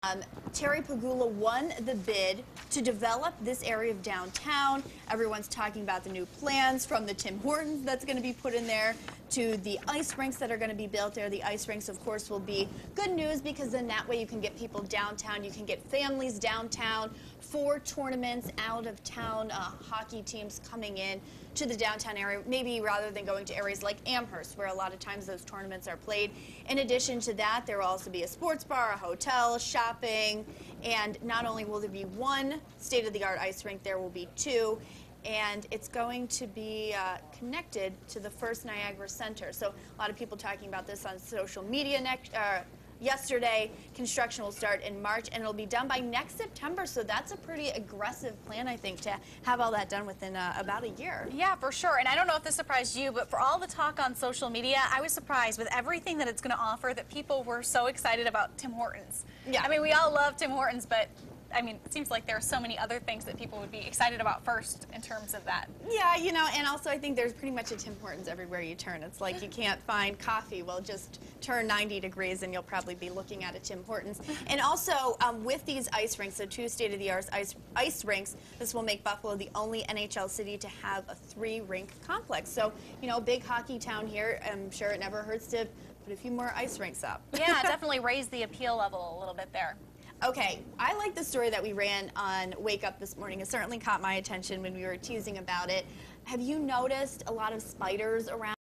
Terry Pegula won the bid to develop this area of downtown. Everyone's talking about the new plans, from the Tim Hortons that's going to be put in there to the ice rinks that are going to be built there. The ice rinks, of course, will be good news because then that way you can get people downtown. You can get families downtown for tournaments, out of town hockey teams coming in to the downtown area, maybe rather than going to areas like Amherst, where a lot of times those tournaments are played. In addition to that, there will also be a sports bar, a hotel, shopping, and not only will there be one state-of-the-art ice rink, there will be two, and it's going to be connected to the First Niagara Center. So a lot of people talking about this on social media yesterday. Construction will start in March, and it'll be done by next September, so that's a pretty aggressive plan, I think, to have all that done within about a year. Yeah, for sure. And I don't know if this surprised you, but for all the talk on social media, I was surprised with everything that it's going to offer that people were so excited about Tim Hortons. Yeah. I mean, we all love Tim Hortons, but I mean, it seems like there are so many other things that people would be excited about first in terms of that. Yeah, you know, and also I think there's pretty much a Tim Hortons everywhere you turn. It's like you can't find coffee. Well, just turn 90 degrees and you'll probably be looking at a Tim Hortons. And also, with these ice rinks, so two state-of-the-art ice rinks, this will make Buffalo the only NHL city to have a 3-rink complex. So, you know, big hockey town here, I'm sure it never hurts to put a few more ice rinks up. Yeah, definitely raise the appeal level a little bit there. Okay, I like the story that we ran on Wake Up this morning. It certainly caught my attention when we were teasing about it. Have you noticed a lot of spiders around?